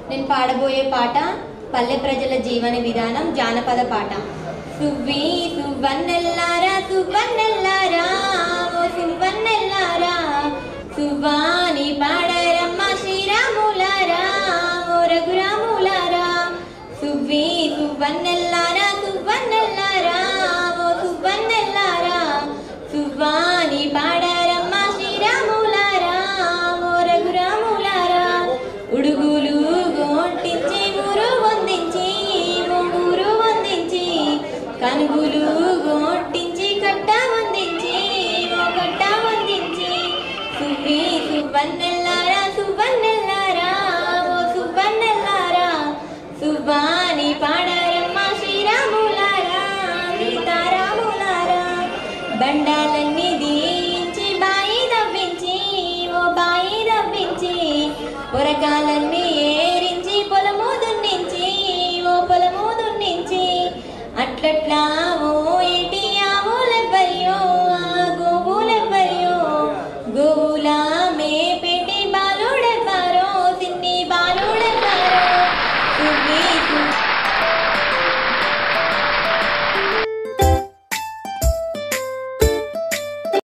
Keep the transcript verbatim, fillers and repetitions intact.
నేను పాడబోయే పాట పల్లె ప్రజల జీవన విధానం జానపద పాట. సువ్వి సువ్వన్నెల్లారా సువ్వన్నెల్లారా ఓ సువ్వన్నెల్లారా సువ్వాని పాడరమ్మ శ్రీరాములారా ఓ రఘురాములారా. సువ్వి సువ్వన్నెల్లారా సువ్వన్నెల్లారా ఓ సువ్వన్నెల్లారా సువ్వాని పాడరమ్మ శ్రీరాములారా ఓ రఘురాములారా. ఉడుగులు గొట్టించి ఊరు వందించి ఊరు వందించి కనుగులు గొట్టించి కట్ట వందించి ఓ కట్ట వందించి. సువ్వి సువ్వన్నెల్లారా సువ్వన్నెల్లారా ఓ సువ్వన్నెల్లారా సువ్వాని పాడరమ్మ శ్రీరాములారా సీతారాములారా. బండాలన్నీ దీంచి బాయి దవ్వించి ఓ బాయి దవ్వించి పొరకాలన్నీ ఏరించి పొలము దున్నించి ఓ పొలము దున్నించి. అట్లట్లా ఓ ఏటి ఆవులెవ్వయ్యో ఆ గోవులెవ్వయ్యో గోవుల మేపేటి